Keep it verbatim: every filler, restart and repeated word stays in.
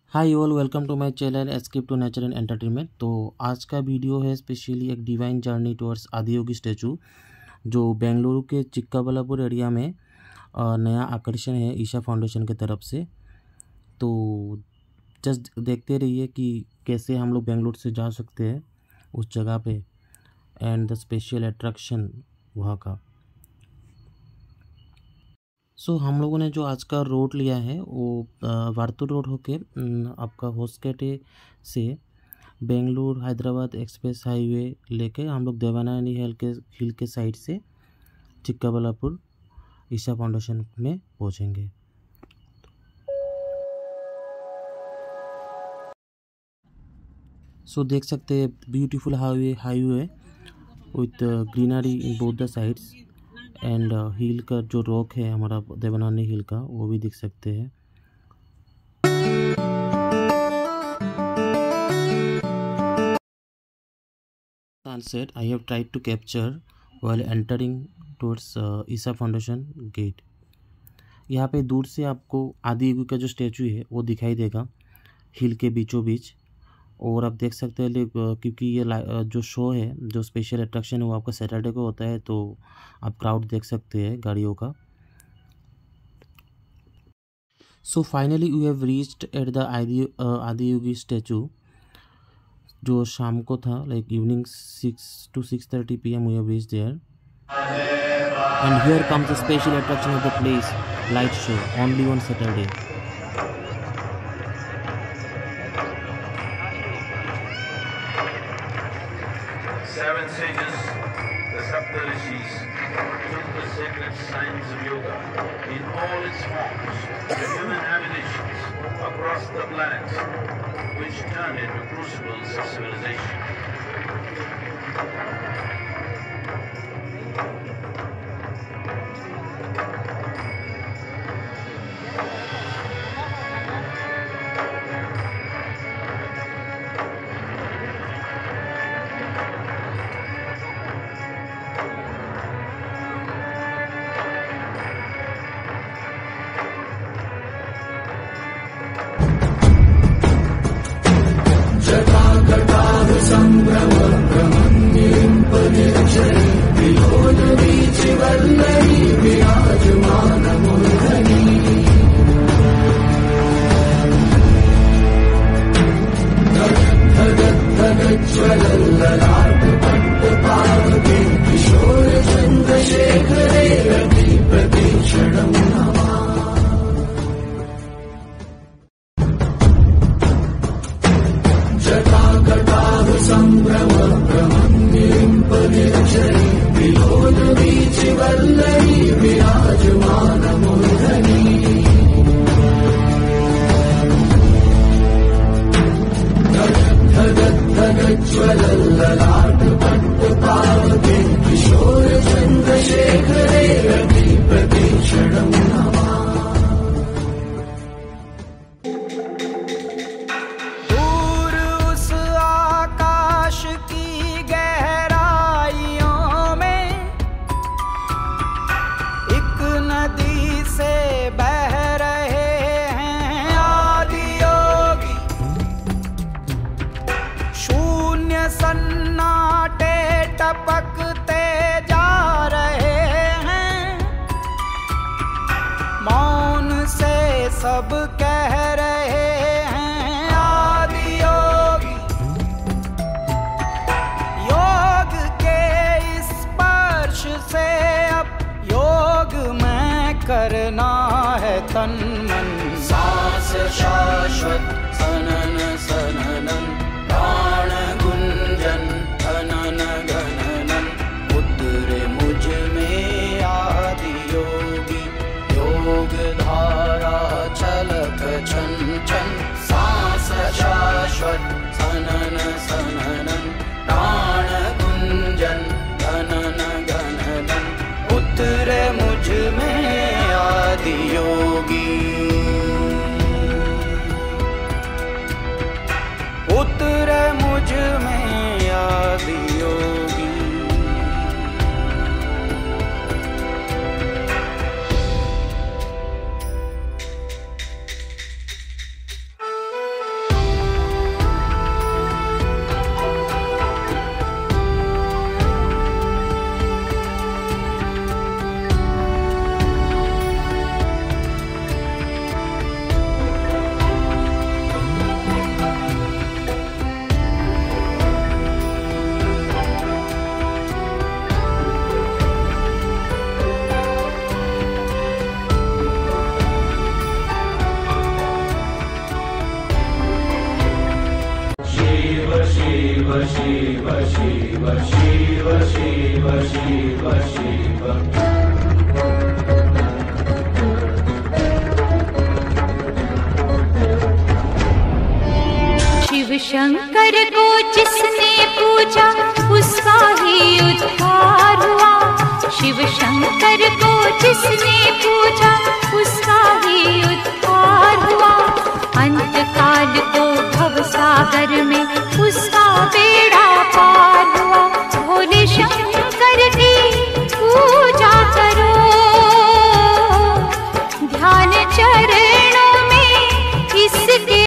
Hi all, welcome to my channel escape to nature and entertainment. तो आज का video है स्पेशली एक divine journey towards Adiyogi statue, जो बेंगलुरु के चिक्काबल्लापुर एरिया में नया आकर्षण है ईशा फाउंडेशन की तरफ से। तो जस्ट देखते रहिए कि कैसे हम लोग बेंगलुरु से जा सकते हैं उस जगह पे एंड द स्पेशल अट्रैक्शन वहाँ का। सो so, हम लोगों ने जो आज का रोड लिया है वो वार्तुर रोड होके आपका होस्केटे से बेंगलुरु हैदराबाद एक्सप्रेस हाईवे लेके हम लोग देवानानी हिल के हिल के साइड से चिक्काबल्लापुर ईशा फाउंडेशन में पहुंचेंगे। सो so, देख सकते हैं beautiful highway highway with greenery in both the sides and hill का जो रॉक है हमारा देवनानी हिल का वो भी दिख सकते हैं। Sunset I have tried to capture while entering towards Isha Foundation gate. यहाँ पे दूर से आपको आदियोगी का जो स्टैचू है वो दिखाई देगा हिल के बीचों बीच, और आप देख सकते हैं क्योंकि ये जो शो है जो स्पेशल अट्रैक्शन है वो आपका सैटरडे को होता है, तो आप क्राउड देख सकते हैं गाड़ियों का। So finally we have reached at the Adi Adiyogi statue, जो शाम को था, like evening six to six thirty P M we have reached there and here comes the special attraction of the place, light show only on Saturday. Seven sages, the Saptarishis, took the sacred science of yoga in all its forms to human habitations across the planet, which turned into crucibles of civilization. सन्नाटे टपकते जा रहे हैं, मौन से सब कह रहे हैं आदियोगी। योग के स्पर्श से अब योग में करना है तन मन, सांस शाश्वत सनन सननन प्राण गुंजन अनन गणनन, उतरे मुझ में आदि योगी योग धारा छलक छन छन, सांस शाश्वत सनन सननन प्राण गुंजन अनन गणनन, उतरे मुझ में आदि योगी, उतरे मुझ में आदि योगी। शिव शिव शिव शिव शिव शिव शिव। शिव शंकर को जिसने पूजा उसका ही उद्धार हुआ। शिव शंकर को जिसने पूजा उसका ही उद्धार हुआ। अंत काल को भव सागर में उसका बेड़ा पार हुआ। भोले शंकर की पूजा करो, ध्यान चरणों में इसके